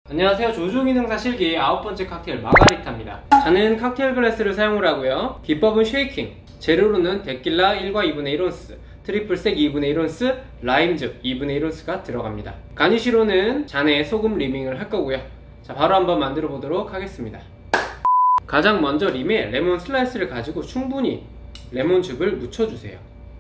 안녕하세요. 조종기능사 실기 9번째 칵테일 마가리타입니다. 저는 칵테일 글래스를 사용을 하고요. 기법은 쉐이킹. 재료로는 데킬라 1과 2분의 1온스, 트리플색 2분의 1온스, 라임즙 2분의 1온스가 들어갑니다. 가니쉬로는 잔에 소금 리밍을 할 거고요. 자, 바로 한번 만들어 보도록 하겠습니다. 가장 먼저 림에 레몬 슬라이스를 가지고 충분히 레몬즙을 묻혀주세요.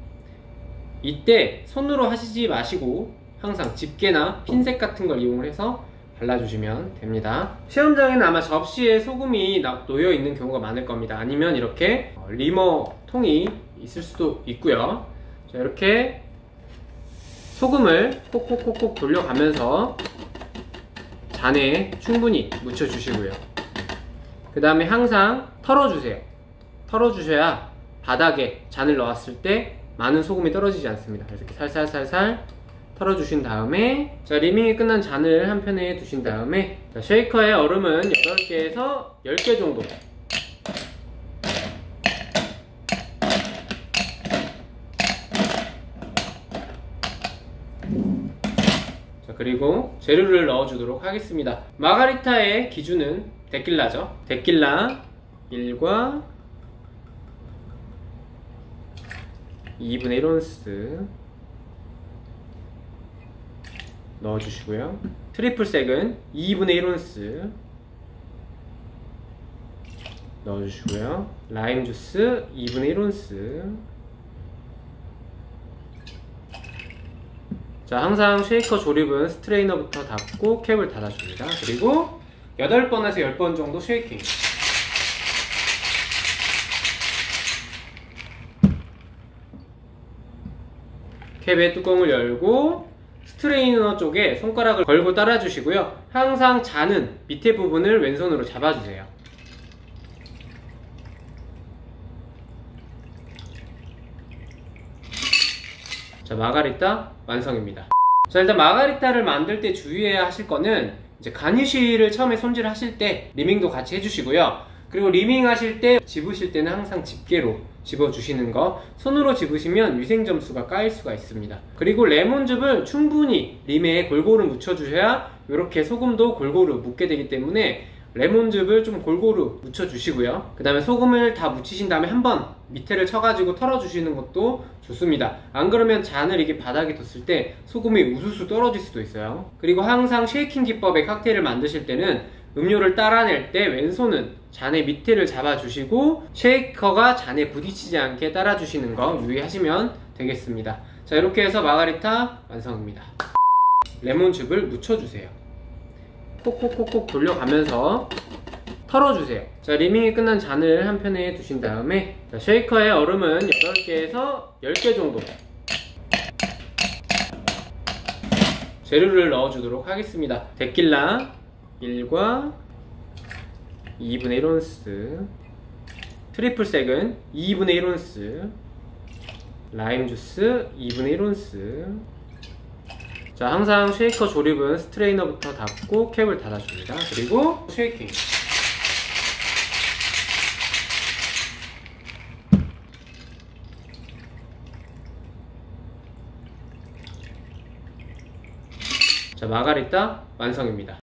이때 손으로 하시지 마시고 항상 집게나 핀셋 같은 걸 이용해서 발라주시면 됩니다. 시험장에는 아마 접시에 소금이 놓여 있는 경우가 많을 겁니다. 아니면 이렇게 리머 통이 있을 수도 있고요. 자, 이렇게 소금을 콕콕콕콕 돌려가면서 잔에 충분히 묻혀주시고요. 그 다음에 항상 털어주세요. 털어주셔야 바닥에 잔을 넣었을 때 많은 소금이 떨어지지 않습니다. 그래서 이렇게 살살살살 털어주신 다음에, 자, 리밍이 끝난 잔을 한편에 두신 다음에, 자, 쉐이커에 얼음은 8개에서 10개 정도. 자, 그리고 재료를 넣어주도록 하겠습니다. 마가리타의 기준은 데킬라죠. 데킬라 1과 2분의 1온스 넣어주시고요. 트리플색은 2분의 1온스 넣어주시고요. 라임 주스 2분의 1온스. 자, 항상 쉐이커 조립은 스트레이너부터 닫고 캡을 닫아줍니다. 그리고 8번에서 10번 정도 쉐이킹. 캡의 뚜껑을 열고 스트레이너 쪽에 손가락을 걸고 따라주시고요. 항상 잔은 밑에 부분을 왼손으로 잡아주세요. 자, 마가리타 완성입니다. 자, 일단 마가리타를 만들 때 주의해야 하실 거는, 이제 가니쉬를 처음에 손질하실 때 리밍도 같이 해주시고요. 그리고 리밍 하실 때 집으실 때는 항상 집게로 집어주시는 거. 손으로 집으시면 위생점수가 까일 수가 있습니다. 그리고 레몬즙을 충분히 림에 골고루 묻혀주셔야 이렇게 소금도 골고루 묻게 되기 때문에 레몬즙을 좀 골고루 묻혀주시고요. 그 다음에 소금을 다 묻히신 다음에 한번 밑에를 쳐가지고 털어주시는 것도 좋습니다. 안 그러면 잔을 이게 바닥에 뒀을 때 소금이 우수수 떨어질 수도 있어요. 그리고 항상 쉐이킹 기법의 칵테일을 만드실 때는 음료를 따라낼 때 왼손은 잔의 밑에를 잡아주시고 쉐이커가 잔에 부딪히지 않게 따라주시는 거 유의하시면 되겠습니다. 자, 이렇게 해서 마가리타 완성입니다. 레몬즙을 묻혀주세요. 콕콕콕콕 돌려가면서 털어주세요. 자, 리밍이 끝난 잔을 한편에 두신 다음에, 자, 쉐이커에 얼음은 8개에서 10개 정도 재료를 넣어주도록 하겠습니다. 데킬라 1과 2분의 1온스, 트리플색은 2분의 1온스, 라임 주스 2분의 1온스. 자, 항상 쉐이커 조립은 스트레이너부터 닫고 캡을 닫아줍니다. 그리고 쉐이킹. 자, 마가리타 완성입니다.